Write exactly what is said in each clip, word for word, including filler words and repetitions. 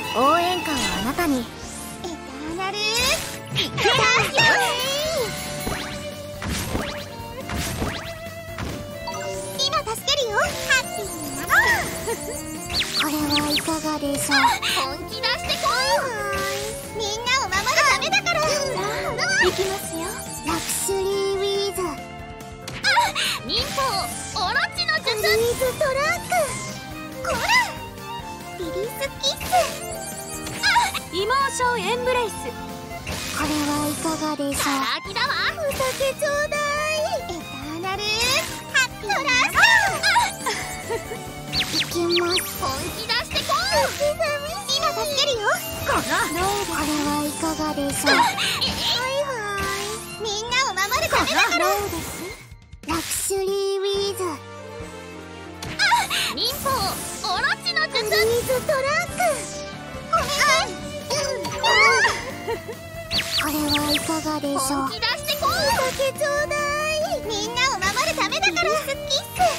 応援歌をあなたに。 エターナルピックアップ。今助けるよ。ハッピーになろう。 これはいかがでしょう。 本気出してこい。みんなを守るためだから。 行きますよ。ラクシュリーウィーズ。 忍法オロチの術。フリーズトラック。こらリリースキッス。 イモーションエンブレイス。これはいかがでしょう。 カラキだわ。お酒ちょうだい。エターナルハッピーラス行きます。 本気出してこい。今助けるよ。こらこれはいかがでしょう。 はいはいみんなを守るためだから。 ラクシュリーウィーズ。 忍法オロチの術。フリーズトラック。お願い。 これはいかがでしょう。 本気出してこい。お酒ちょうだい。みんなを守るためだから。キッ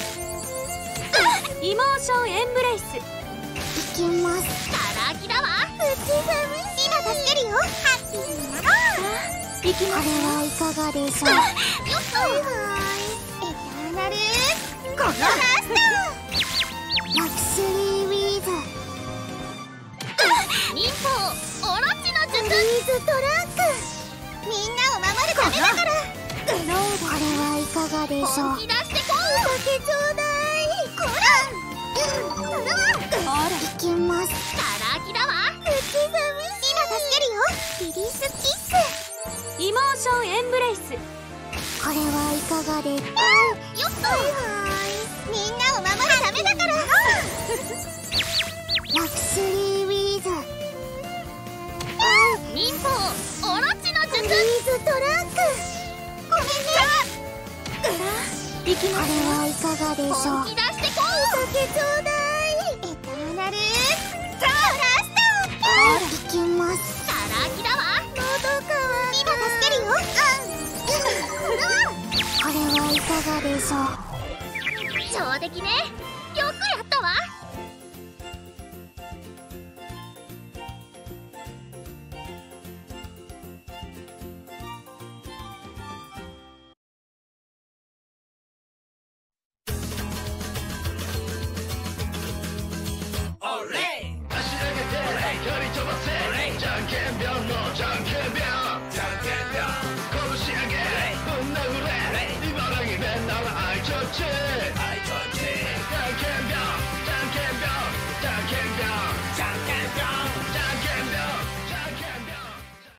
イモーションエンブレイス。行きます。 スカラキだわ。うち寒い。今助けるよ。ハッピーになろう。 行きます。これはいかがでしょう。 よっはいはいエターナルコラスト。 ラクシュリーウィーズ。 忍法オロチの術。フリーズトラック。みんなを守るためだから。 これはいかがでしょう。 本気出してこい。お酒ちょうだい。こら行きます。 カラキだわ。うち寒い。今助けるよ。リリースキッス。 イモーションエンブレイス。これはいかがで。 よっはいはいみんなを守るためだから。 ラクシュリーウィーズ。 忍法オロチの術。フリーズトラック。ごめんね。 行きます。これはいかがでしょう。 本気出してこい。お酒ちょうだい。エターナルザラス行きます。 ト。カラキだわ。喉かわい。今助けるよ。 これはいかがでしょう。 上出来ね。よくやった。